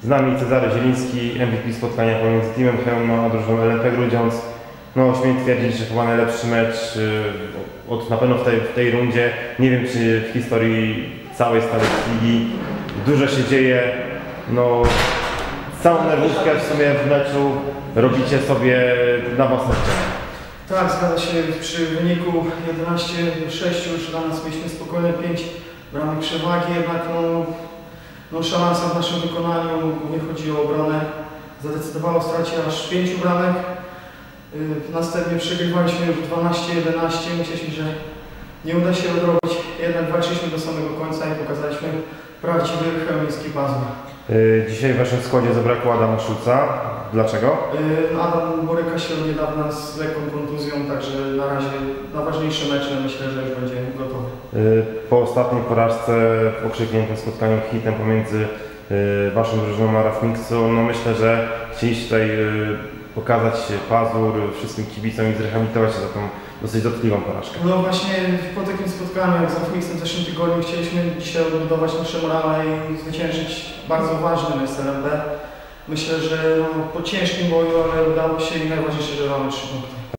Z nami Cezary Zieliński, MVP spotkania pomiędzy Teamem Chełmno a drużyną LNP Grudziądz. No, śmiem twierdzić, że chyba najlepszy mecz na pewno w tej rundzie. Nie wiem, czy w historii całej stałej ligi. Dużo się dzieje. No, całą nerwówkę w sumie w meczu robicie sobie na własne życzenie. Tak, zgadza się. Przy wyniku 11-6 już dla nas mieliśmy spokojne 5 bramek przewagi, jednak szansa w naszym wykonaniu, głównie chodzi o obronę, zadecydowało o stracie aż 5 bramek. Następnie przegrywaliśmy już 12-11, myśleliśmy, że nie uda się odrobić, jednak walczyliśmy do samego końca i pokazaliśmy prawdziwy chełmiński pazur. Dzisiaj w waszym składzie zabrakło Adama Szulca. Dlaczego? Adam boryka się od niedawna z lekką kontuzją, także na razie na ważniejsze mecze myślę, że już będzie gotowy. Po ostatniej porażce w okrzykniętym spotkaniu hitem pomiędzy waszą drużyną a RAF Mixu, no myślę, że chcieliście tutaj pokazać pazur wszystkim kibicom i zrehabilitować się za tą dosyć dotkliwą porażkę. No właśnie po takim spotkaniu jak z RAF Mixem w zeszłym tygodniu chcieliśmy dzisiaj odbudować nasze morale i zwyciężyć bardzo ważny mecz z LNP. Myślę, że po ciężkim boju, ale udało się i najważniejsze, że mamy 3 punkty.